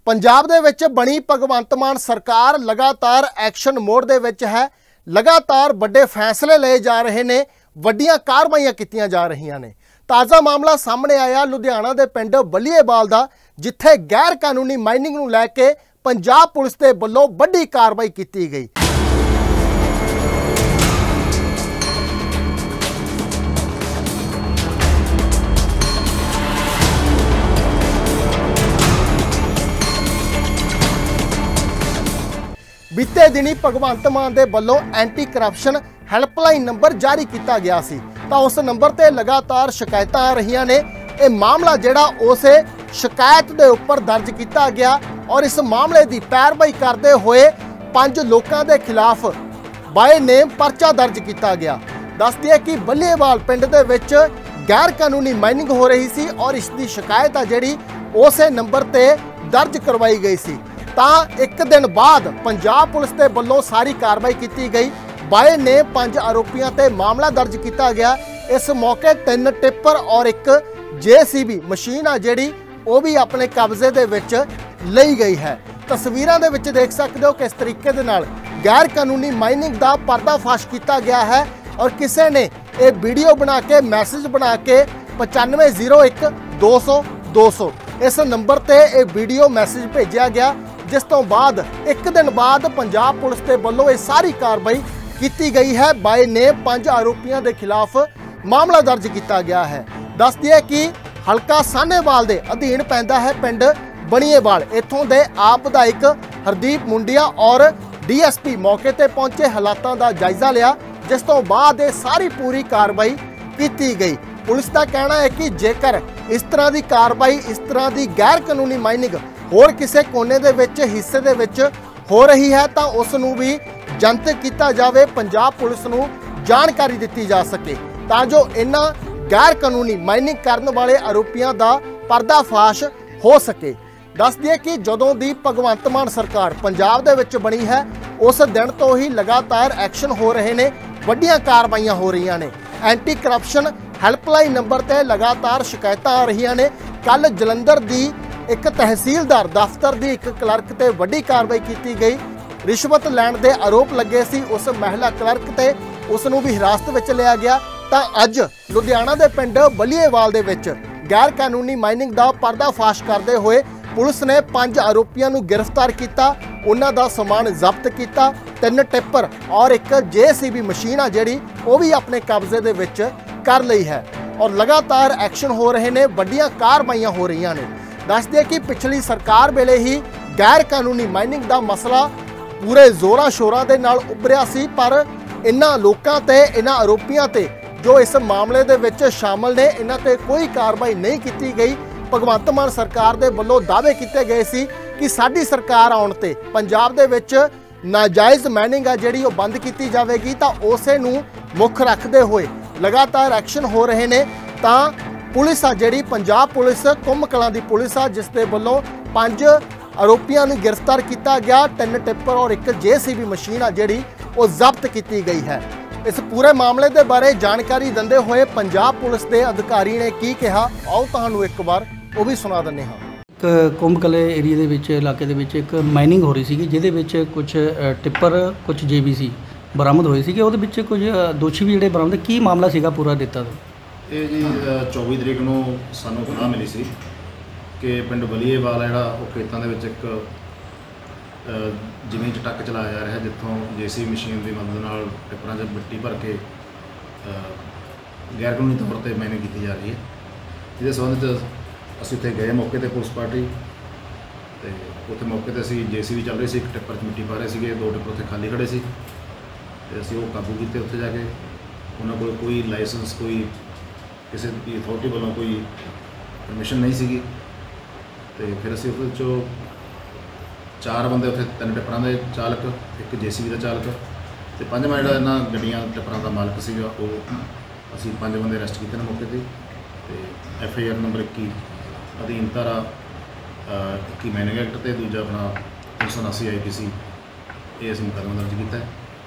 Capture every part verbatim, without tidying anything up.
पंजाब दे विच बनी भगवंत मान सरकार लगातार एक्शन मोड दे विच है। लगातार बड़े फैसले ले जा रहे ने, वड्डियां कार्रवाइयां कीतियां जा रहीआं ने। ताज़ा मामला सामने आया लुधियाना दे पिंड बलीएवाल दा, जिथे गैर कानूनी माइनिंग नूं लैके पंजाब पुलिस दे वल्लों वड्डी कार्रवाई कीती गई। बीते दिनी भगवंत मान दे वल्लों एंटी करप्शन हैल्पलाइन नंबर जारी किया गया सी, तां उस नंबर ते लगातार शिकायतां आ रहीआं ने। यह मामला जिहड़ा उस शिकायत दे उपर दर्ज किया गया और इस मामले की पैरवाई करते हुए पंज लोगों के खिलाफ बाय नेम परचा दर्ज किया गया। दस दिए कि बलीएवाल पिंड दे विच गैर कानूनी माइनिंग हो रही सी और इसकी शिकायत आ जिहड़ी उस नंबर ते दर्ज करवाई गई सी। तां एक दिन बाद पंजाब पुलिस के वल्लों सारी कार्रवाई की गई। बाय नेम पंज आरोपियों ते मामला दर्ज किया गया। इस मौके तीन टिप्पर और एक जे सी बी मशीन आ जिहड़ी वो भी अपने कब्जे दे विच लई गई है। तस्वीरां दे विच देख सकते हो किस तरीके दे नाल गैर कानूनी माइनिंग का पर्दाफाश किया गया है और किसी ने ये वीडियो बना के मैसेज बना के पचानवे जीरो एक दो सौ दो सौ इस नंबर ते ये वीडियो मैसेज भेजा गया, जिस तो बाद एक दिन बाद पंजाब पुलिस के वल्लों ये सारी कार्रवाई की गई है। बाय नेम पांच आरोपियों के खिलाफ मामला दर्ज किया गया है। दस दिए कि हलका साहनेवाल के अधीन पैंदा है पिंड बलीएवाल। इत्थों के आप विधायक हरदीप मुंडिया और डी एस पी मौके पर पहुंचे, हालातों का जायजा लिया, जिस तो बाद ये सारी पूरी कार्रवाई की गई। पुलिस का कहना है कि जेकर इस तरह की कार्रवाई, इस तरह की गैर कानूनी माइनिंग होर किसी कोने दे विच हिस्से दे विच हो रही है तो उसनूं भी जनतक किया जाए, पंजाब पुलिस नूं जानकारी दी जा सके, तां जो इन्हां गैर कानूनी माइनिंग करने वाले आरोपियों का पर्दाफाश हो सके। दस दिए कि जदों दी भगवंत मान सरकार पंजाब दे विच बनी है उस दिन तो ही लगातार एक्शन हो रहे ने, वड्डियां कार्रवाइयां हो रही ने। एंटी करप्शन हैल्पलाइन नंबर ते लगातार शिकायतां आ रही ने। कल जलंधर दी एक तहसीलदार दफ्तर की एक क्लर्क ते वड्डी कार्रवाई की गई। रिश्वत लैण के आरोप लगे सी उस महिला क्लर्क ते उसनूं भी हिरासत में लिया गया। तो अज लुधियाना के पिंड बलीएवाल दे विच गैर कानूनी माइनिंग का पर्दाफाश करते हुए पुलिस ने पांच आरोपियों को गिरफ्तार किया, उन्हां दा समान जब्त किया। तीन टिप्पर और एक जे सी बी मशीन आ जिहड़ी वो भी अपने कब्जे दे विच कर लई है और लगातार एक्शन हो रहे ने, वड्डियां कार्रवाइयां हो रही ने। दस दिए कि पिछली सरकार वेले ही गैर कानूनी माइनिंग का मसला पूरे जोरां शोरां दे नाल उभरिया सी, पर इन्हां लोकां ते इन्हां आरोपियों ते जो इस मामले दे विच शामिल ने इन्हां ते कोई कार्रवाई नहीं की गई। भगवंत मान सरकार दे वल्लों दावे किए गए सी कि साडी सरकार आउण ते पंजाब दे विच नाजायज़ माइनिंग आ जिहड़ी वो बंद की जाएगी, तो उसे नूं मुख रखते हुए लगातार एक्शन हो रहे ने। तां पुलिस आ जिहड़ी पंजाब पुलिस कुंभ कलां दी पुलिस आ, जिस दे वल्लों पंज आरोपियों नूं गिरफ्तार किया गया। तीन टिप्पर और एक जे सी बी मशीन आ जिहड़ी वो जब्त की गई है। इस पूरे मामले के बारे जानकारी दिंदे हुए पंजाब पुलिस के अधिकारी ने की कहा, आओ तुहानूं एक बार वो भी सुना दिंदे हां। कुंभ कले एरिया दे विच इलाके दे विच एक माइनिंग हो रही सी, जिहदे विच कुछ टिप्पर कुछ जे बी सी बरामद होए सी, उहदे विच कुछ दोषी भी जिहड़े बरामद, की मामला सीगा पूरा दिता ये जी चौबी तरीक नूं सानूं इत्तलाह मिली सी कि पिंड बलीएवाल जिहड़ा वो खेतां दे विच एक जमीन च टक चलाया जा रहा है, जिੱਥੋਂ जे सी मशीन की मदद नाल टिप्परां 'ਚ मिट्टी भर के गैर कानूनी तौर पर माइनिंग की जा रही है। जिहदे संबंध 'ਚ ਅਸੀਂ ਉੱਥੇ ਗਏ मौके पर पुलिस पार्टी तो उत्थे मौके पर असी जे सी बी चल रही सी, एक टिप्पर 'ਚ मिट्टी पा रहे थे, दो टिप्पर उत्थे खाली खड़े सी ते असी वो काबू किए। उत्थे जाके उन्होंने कोल कोई लाइसेंस कोई किसी की अथॉरिटी वालों कोई परमिशन नहीं सी। तो फिर असी उस चो चार बंदे उत्थे तीन टिप्परां दे चालक, एक जे सी बी का चालक तो पंजवां जिहड़ा इन्हां गड्डियां टिप्परां का मालक सीगा वो असी पंज बंदे अरैसट कीते ने मौके पर। तो एफ आई आर नंबर इक्की अधीन धारा इक्की माइनिंग एक्ट तो दूजा अपना तीन सौ उनासी आई पी सी ये असीं मुकदमा दर्ज किया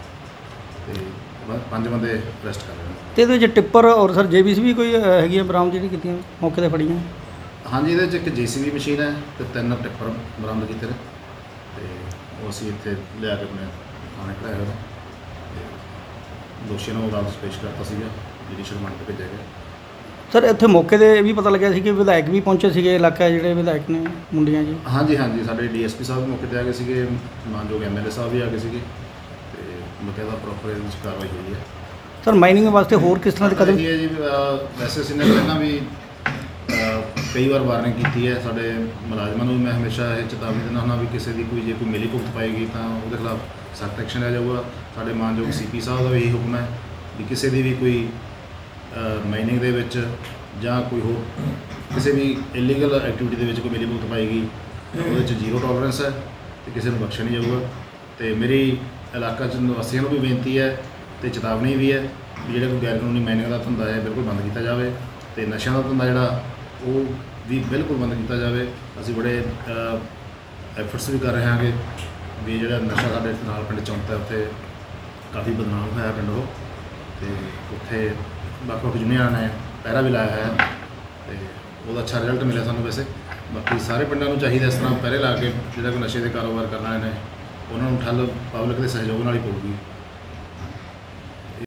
तो पंज बंदे अरैसट कर रहे हैं। तो ये टिप्पर और सर जे बी सी भी कोई है बरामद जी की मौके पर फड़ियाँ? हाँ जी, ये एक जेसीबी मशीन है तो तीन टिप्पर बरामद किए ने ते वो असीं इत्थे लिया के अपने थाने खड़ाए हुए ते दोषियों को अदालत 'ਚ पेश करता सीगा जुडिशल रिमांड ते भेजा गया। ਸਰ ਇੱਥੇ ਮੌਕੇ ਤੇ ਇਹ ਵੀ ਪਤਾ ਲੱਗਿਆ ਸੀ ਕਿ ਵਿਧਾਇਕ ਵੀ ਪਹੁੰਚੇ ਸੀਗੇ ਇਲਾਕਾ ਜਿਹੜੇ ਵਿਧਾਇਕ ਨੇ ਮੁੰਡੀਆਂ ਜੀ। हाँ जी हाँ जी, साडे डीएसपी साहब भी मौके ते आ गए सीगे, मानयोग एमएलए साहब भी आ गए सीगे ते बकायदा प्रॉपर ਇਹਦੇ 'ਚ कार्रवाई हुई है। ਸਰ ਮਾਈਨਿੰਗ ਵਾਸਤੇ ਹੋਰ ਕਿਸ ਤਰ੍ਹਾਂ ਦੇ ਕਦਮ ਇਹ ਹੈ ਜੀ ਅ, ਵੈਸੇ ਅਸੀਂ ਨੇ ਪਹਿਲਾਂ ਵੀ ਅ, ਕਈ ਵਾਰ ਵਾਰਨਿੰਗ ਕੀਤੀ ਹੈ ਸਾਡੇ ਮੁਲਾਜ਼ਮਾਂ ਨੂੰ। ਮੈਂ ਹਮੇਸ਼ਾ ਇਹ ਚੇਤਾਵਨੀ ਦਿੰਦਾ ਹੁੰਦਾ ਵੀ ਕਿਸੇ ਦੀ ਕੋਈ ਜੇ ਕੋਈ ਮਿਲੀ ਭੁਗਤ ਪਾਏਗੀ ਤਾਂ ਉਹਦੇ ਖਿਲਾਫ ਸਖਤ ਐਕਸ਼ਨ ਲਿਆ ਜਾਊਗਾ। ਸਾਡੇ ਮਾਨਯੋਗ ਸੀਪੀ ਸਾਹਿਬ ਦਾ ਵੀ ਇਹੀ ਹੁਕਮ ਹੈ ਵੀ ਕਿਸੇ ਦੀ ਵੀ ਕੋਈ ਮਾਈਨਿੰਗ ਦੇ ਵਿੱਚ ਜਾਂ ਕੋਈ ਹੋਰ ਕਿਸੇ ਵੀ ਇਲੀਗਲ ਐਕਟੀਵਿਟੀ ਦੇ ਵਿੱਚ ਕੋਈ ਮਿਲੀ ਭੁਗਤ ਪਾਏਗੀ ਉਹਦੇ 'ਚ ਜ਼ੀਰੋ ਟੋਲਰੈਂਸ ਹੈ ਤੇ ਕਿਸੇ ਨੂੰ ਬਖਸ਼ਿਆ ਨਹੀਂ ਜਾਊਗਾ। ਤੇ ਮੇਰੀ ਇਲਾਕਾ 'ਚ ਨਿਵਾਸੀਆਂ ਨੂੰ ਵੀ ਬੇਨਤੀ ਹੈ ਤੇ ਚੇਤਾਵਨੀ ਵੀ ਹੈ ਵੀ ਜਿਹੜਾ ਕੋਈ ਗੈਰ ਕਾਨੂੰਨੀ ਮਾਈਨਿੰਗ ਦਾ ਧੰਦਾ ਹੈ ਬਿਲਕੁਲ ਬੰਦ ਕੀਤਾ ਜਾਵੇ ਤੇ ਨਸ਼ਿਆਂ ਦਾ ਧੰਦਾ ਜਿਹੜਾ ਉਹ ਵੀ ਬਿਲਕੁਲ ਬੰਦ ਕੀਤਾ ਜਾਵੇ। ਅਸੀਂ ਬੜੇ ਐਫਰਟਸ ਵੀ ਕਰ ਰਹੇ ਹਾਂਗੇ ਵੀ ਜਿਹੜਾ ਨਸ਼ਾ ਸਾਡੇ ਨਾਲ ਪਿੰਡ ਚੌਂਤਾ ਉੱਥੇ ਕਾਫੀ ਬਦਨਾਮ ਹੋਇਆ ਪਿੰਡ ਉਹ ਤੇ ਉੱਥੇ ਵੱਖ ਵੱਖ ਯੂਨੀਅਨਾਂ ਨੇ ਪਹਿਰਾ ਵੀ ਲਾਇਆ ਹੈ ਤੇ ਉਹਦਾ ਅੱਛਾ ਰਿਜ਼ਲਟ ਮਿਲਿਆ ਸਾਨੂੰ। ਵੈਸੇ ਬਾਕੀ ਸਾਰੇ ਪਿੰਡਾਂ ਨੂੰ ਚਾਹੀਦਾ ਇਸ ਤਰ੍ਹਾਂ ਪਹਿਰੇ ਲਾ ਕੇ ਜਿਹੜਾ ਕੋਈ ਨਸ਼ੇ ਦੇ ਕਾਰੋਬਾਰ ਕਰਨ ਵਾਲੇ ਨੇ ਉਹਨਾਂ ਨੂੰ ਠੱਲ ਪਬਲਿਕ ਦੇ ਸਹਿਯੋਗ ਨਾਲ ਹੀ ਪਊਗੀ।